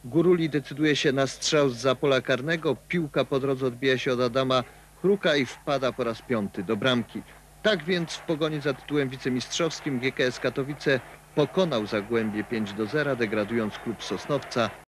Guruli decyduje się na strzał zza pola karnego. Piłka po drodze odbija się od Adama Hruka i wpada po raz 5. do bramki. Tak więc w pogoni za tytułem wicemistrzowskim GKS Katowice pokonał Zagłębie 5-0, degradując klub Sosnowca